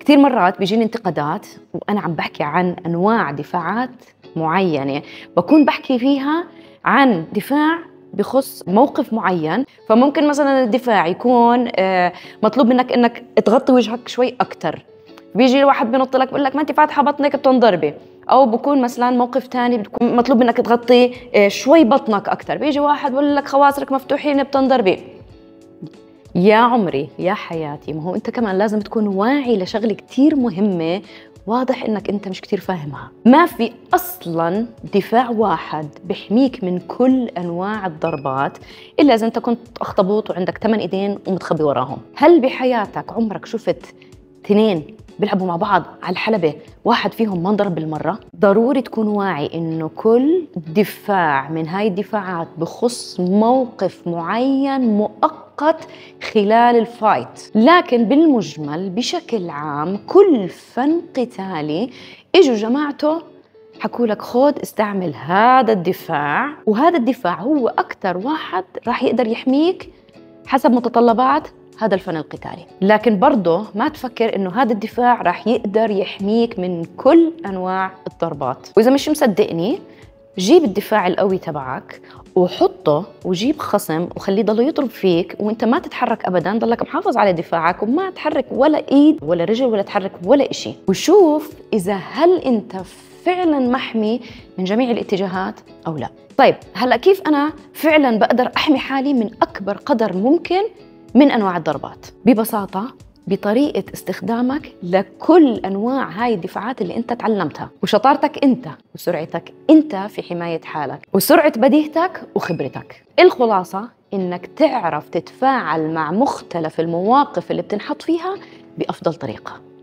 كثير مرات بيجيني انتقادات وأنا عم بحكي عن أنواع دفاعات معينة، بكون بحكي فيها عن دفاع بخص موقف معين. فممكن مثلا الدفاع يكون مطلوب منك إنك تغطي وجهك شوي أكتر، بيجي الواحد بينط لك بقول لك ما أنت فاتحة بطنك بتنضربي. أو بكون مثلا موقف تاني بتكون مطلوب منك تغطي شوي بطنك أكتر، بيجي واحد بقول لك خواصرك مفتوحين بتنضربي. يا عمري يا حياتي، ما هو أنت كمان لازم تكون واعي لشغلة كتير مهمة. واضح إنك أنت مش كتير فاهمها. ما في أصلاً دفاع واحد بيحميك من كل أنواع الضربات إلا إذا أنت كنت أخطبوط وعندك 8 إيدين ومتخبي وراهم. هل بحياتك عمرك شفت اثنين بيلعبوا مع بعض على الحلبة واحد فيهم ما انضرب بالمرة؟ ضروري تكون واعي إنه كل دفاع من هاي الدفاعات بخص موقف معين مؤقت خلال الفايت، لكن بالمجمل بشكل عام كل فن قتالي إجوا جماعته حكوا لك خود استعمل هذا الدفاع، وهذا الدفاع هو أكتر واحد راح يقدر يحميك حسب متطلبات هذا الفن القتالي. لكن برضه ما تفكر إنه هذا الدفاع راح يقدر يحميك من كل أنواع الضربات. وإذا مش مصدقني جيب الدفاع القوي تبعك وحطه وجيب خصم وخليه ضله يضرب فيك وانت ما تتحرك ابدا، ضلك محافظ على دفاعك وما تحرك ولا ايد ولا رجل ولا تحرك ولا اشي، وشوف اذا هل انت فعلا محمي من جميع الاتجاهات او لا. طيب هلا كيف انا فعلا بقدر احمي حالي من اكبر قدر ممكن من انواع الضربات؟ ببساطه بطريقة استخدامك لكل أنواع هاي الدفاعات اللي أنت تعلمتها، وشطارتك أنت وسرعتك أنت في حماية حالك وسرعة بديهتك وخبرتك. الخلاصة إنك تعرف تتفاعل مع مختلف المواقف اللي بتنحط فيها بأفضل طريقة.